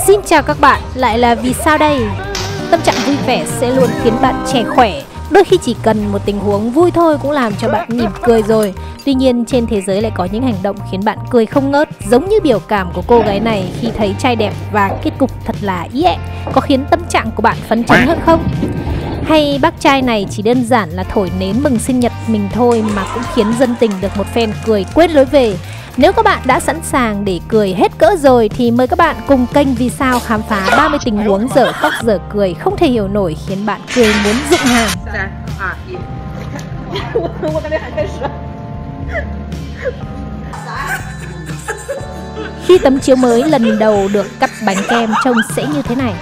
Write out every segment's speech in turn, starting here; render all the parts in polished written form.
Xin chào các bạn, lại là Vì Sao đây? Tâm trạng vui vẻ sẽ luôn khiến bạn trẻ khỏe. Đôi khi chỉ cần một tình huống vui thôi cũng làm cho bạn mỉm cười rồi. Tuy nhiên trên thế giới lại có những hành động khiến bạn cười không ngớt, giống như biểu cảm của cô gái này khi thấy trai đẹp và kết cục thật là ý ẹ. Có khiến tâm trạng của bạn phấn chấn hơn không? Hay bác trai này chỉ đơn giản là thổi nến mừng sinh nhật mình thôi mà cũng khiến dân tình được một phen cười quên lối về. Nếu các bạn đã sẵn sàng để cười hết cỡ rồi thì mời các bạn cùng kênh Vì Sao khám phá 30 tình huống dở khóc dở cười không thể hiểu nổi khiến bạn cười muốn rụng hàng. Khi tấm chiếu mới lần đầu được cắt bánh kem trông sẽ như thế này.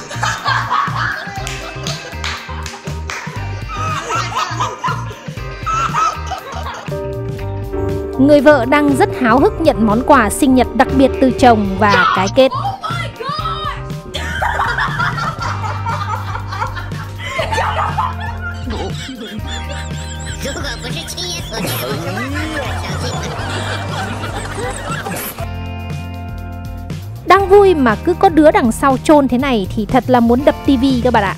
Người vợ đang rất háo hức nhận món quà sinh nhật đặc biệt từ chồng và cái kết. Đang vui mà cứ có đứa đằng sau chôn thế này thì thật là muốn đập tivi các bạn ạ.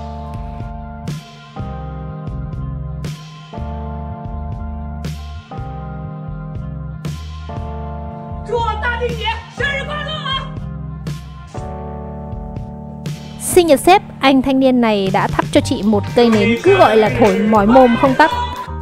Sinh nhật sếp, anh thanh niên này đã thắp cho chị một cây nến cứ gọi là thổi mỏi mồm không tắt.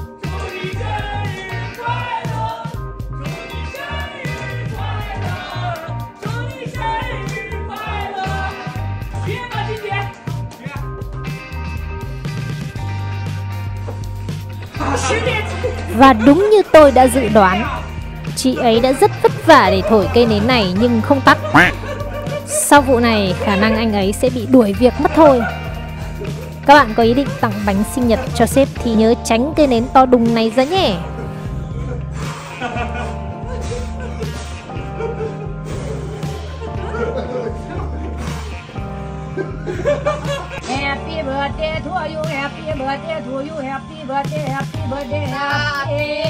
Và đúng như tôi đã dự đoán, chị ấy đã rất vất vả để thổi cây nến này nhưng không tắt. Sau vụ này khả năng anh ấy sẽ bị đuổi việc mất thôi. Các bạn có ý định tặng bánh sinh nhật cho sếp thì nhớ tránh cây nến to đùng này ra nhé. Happy birthday to you, happy birthday to you, happy birthday, happy birthday, happy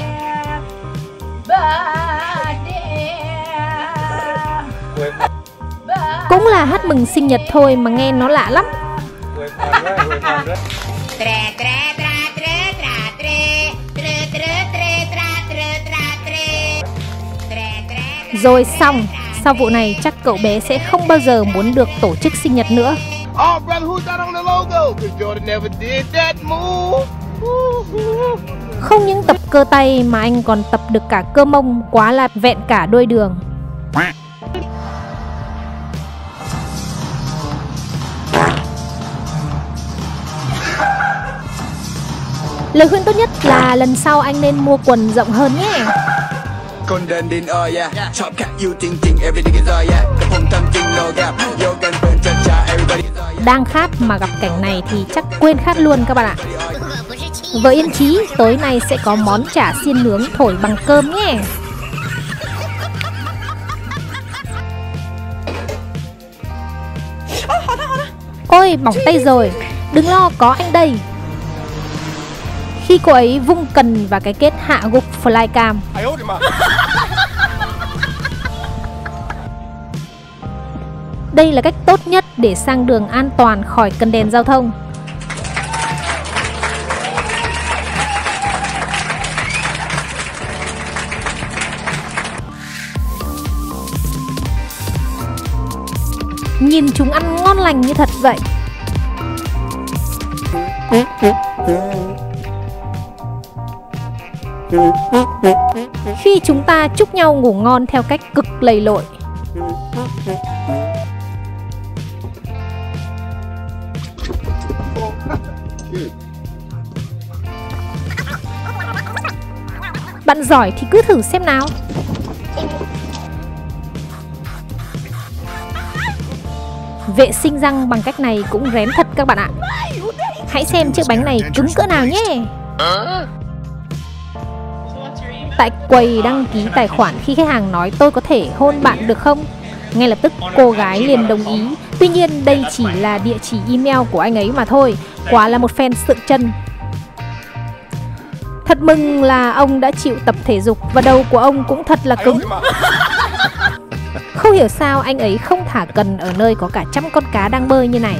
birthday. Cũng là hát mừng sinh nhật thôi mà nghe nó lạ lắm. Rồi xong, sau vụ này chắc cậu bé sẽ không bao giờ muốn được tổ chức sinh nhật nữa. Không những tập cơ tay mà anh còn tập được cả cơ mông, quá là vẹn cả đôi đường. Lời khuyên tốt nhất là lần sau anh nên mua quần rộng hơn nhé. Đang khát mà gặp cảnh này thì chắc quên khát luôn các bạn ạ. Vợ yên chí, tối nay sẽ có món chả xiên nướng thổi bằng cơm nhé. Ôi bỏng tay rồi, đừng lo có anh đây. Khi cô ấy vung cần và cái kết hạ gục flycam. Đây là cách tốt nhất để sang đường an toàn khỏi cần đèn giao thông. Nhìn chúng ăn ngon lành như thật vậy. Khi chúng ta chúc nhau ngủ ngon theo cách cực lầy lội. Bạn giỏi thì cứ thử xem nào. Vệ sinh răng bằng cách này cũng rén thật các bạn ạ. Hãy xem chiếc bánh này cứng cỡ nào nhé. Tại quầy đăng ký tài khoản, khi khách hàng nói tôi có thể hôn bạn được không, ngay lập tức cô gái liền đồng ý. Tuy nhiên đây chỉ là địa chỉ email của anh ấy mà thôi. Quả là một fan sượng chân. Thật mừng là ông đã chịu tập thể dục và đầu của ông cũng thật là cứng. Không Không hiểu sao anh ấy không thả cần ở nơi có cả trăm con cá đang bơi như này.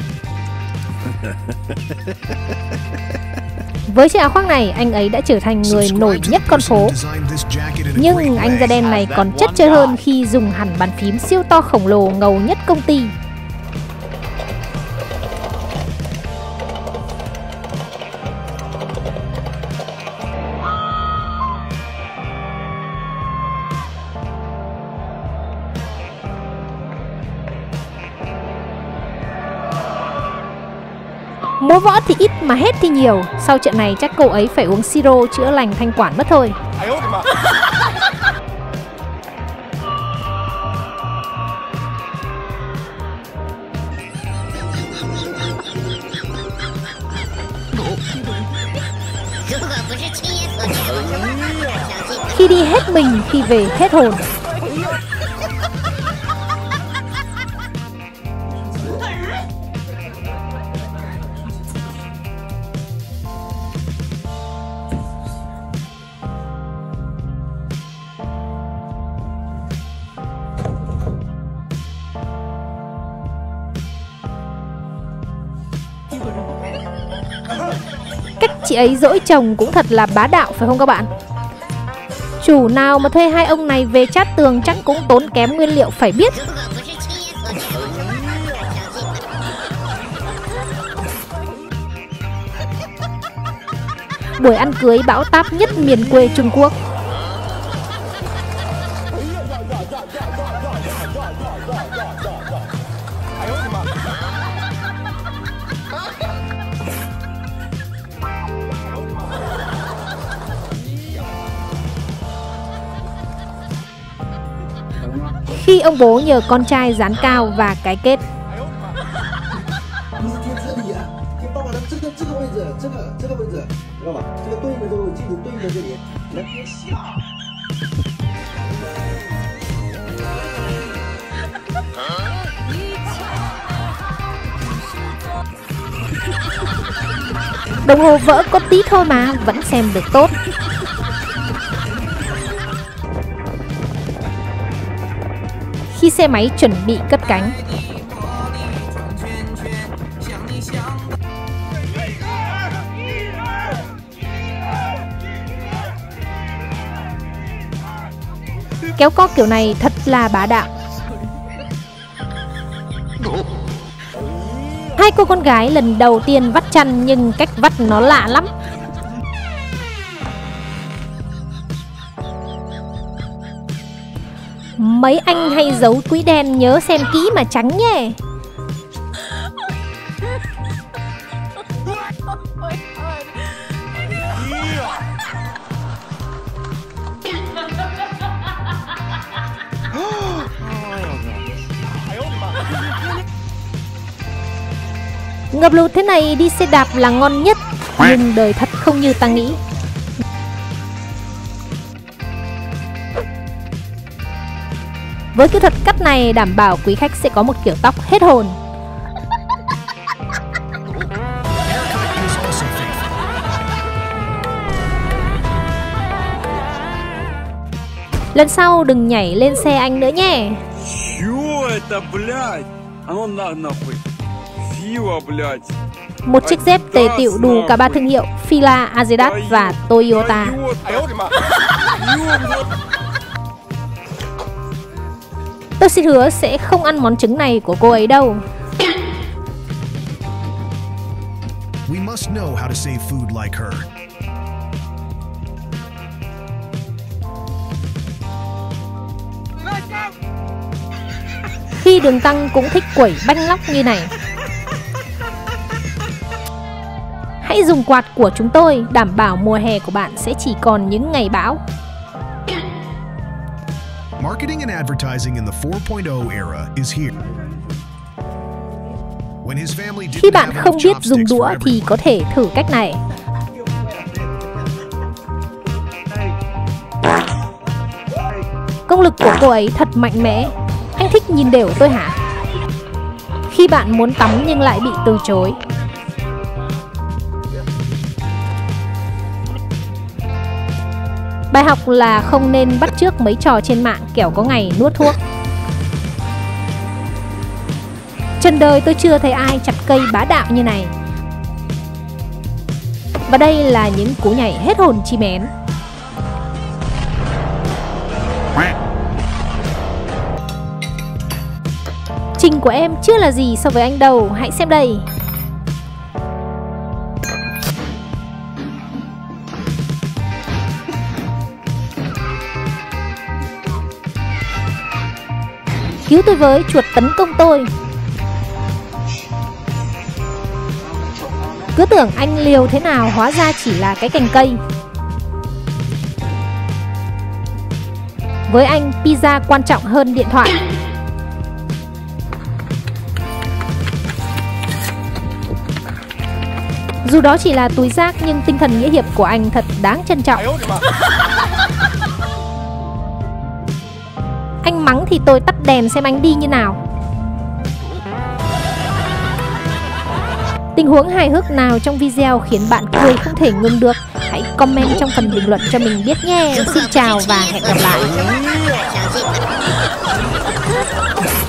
Với chiếc áo khoác này, anh ấy đã trở thành người nổi nhất con phố. Nhưng anh da đen này còn chất chơi hơn khi dùng hẳn bàn phím siêu to khổng lồ ngầu nhất công ty. Múa võ thì ít mà hết thì nhiều. Sau trận này chắc cô ấy phải uống siro chữa lành thanh quản mất thôi. Khi đi hết mình, khi về hết hồn. Cách chị ấy dỗi chồng cũng thật là bá đạo phải không các bạn? Chủ nào mà thuê hai ông này về chát tường chắc cũng tốn kém nguyên liệu phải biết. Buổi ăn cưới bão táp nhất miền quê Trung Quốc. Khi ông bố nhờ con trai dán cao và cái kết. Đồng hồ vỡ có tí thôi mà vẫn xem được tốt. Khi xe máy chuẩn bị cất cánh. Kéo co kiểu này thật là bá đạo. Hai cô con gái lần đầu tiên vắt chăn nhưng cách vắt nó lạ lắm. Mấy anh hay giấu túi đen nhớ xem kỹ mà tránh nhé. Ngập lụt thế này đi xe đạp là ngon nhất, nhưng đời thật không như ta nghĩ. Với kỹ thuật cắt này đảm bảo quý khách sẽ có một kiểu tóc hết hồn. Lần sau đừng nhảy lên xe anh nữa nhé. Một chiếc dép tề tựu đủ cả ba thương hiệu Fila, Adidas và Toyota. Tôi xin hứa sẽ không ăn món trứng này của cô ấy đâu. We must know how to save food like her. Khi đường tăng cũng thích quẩy banh lóc như này. Hãy dùng quạt của chúng tôi, đảm bảo mùa hè của bạn sẽ chỉ còn những ngày bão. Marketing and advertising in the 4.0 era is here. When his family Khi bạn không biết dùng đũa thì có thể thử cách này. Công lực của cô ấy thật mạnh mẽ. Anh thích nhìn đều tôi hả? Khi bạn muốn tắm nhưng lại bị từ chối. Bài học là không nên bắt chước mấy trò trên mạng kẻo có ngày nuốt thuốc. Trần đời tôi chưa thấy ai chặt cây bá đạo như này. Và đây là những cú nhảy hết hồn chi mén. Trình của em chưa là gì so với anh đâu, hãy xem đây. Cứu tôi với, chuột tấn công tôi. Cứ tưởng anh liều thế nào, hóa ra chỉ là cái cành cây. Với anh, pizza quan trọng hơn điện thoại. Dù đó chỉ là túi rác nhưng tinh thần nghĩa hiệp của anh thật đáng trân trọng. Anh mắng thì tôi tắt đèn xem anh đi như nào. Tình huống hài hước nào trong video khiến bạn cười không thể ngừng được? Hãy comment trong phần bình luận cho mình biết nhé. Xin chào và hẹn gặp lại.